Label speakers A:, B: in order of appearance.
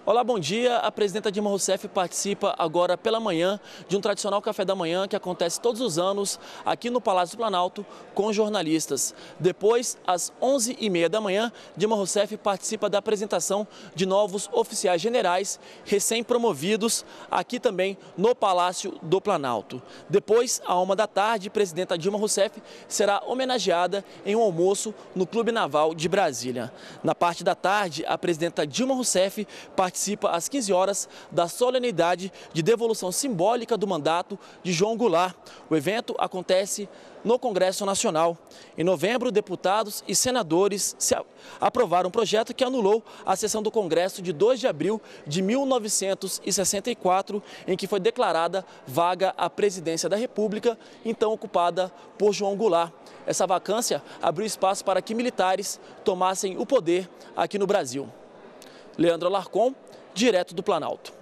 A: Olá, bom dia. A presidenta Dilma Rousseff participa agora pela manhã de um tradicional café da manhã que acontece todos os anos aqui no Palácio do Planalto com jornalistas. Depois, às 11h30 da manhã, Dilma Rousseff participa da apresentação de novos oficiais generais recém-promovidos aqui também no Palácio do Planalto. Depois, à 1h da tarde, a presidenta Dilma Rousseff será homenageada em um almoço no Clube Naval de Brasília. Na parte da tarde, a presidenta Dilma Rousseff participa às 15 horas da solenidade de devolução simbólica do mandato de João Goulart. O evento acontece no Congresso Nacional. Em novembro, deputados e senadores aprovaram um projeto que anulou a sessão do Congresso de 2 de abril de 1964, em que foi declarada vaga a presidência da República, então ocupada por João Goulart. Essa vacância abriu espaço para que militares tomassem o poder aqui no Brasil. Leandro Alarcon, direto do Planalto.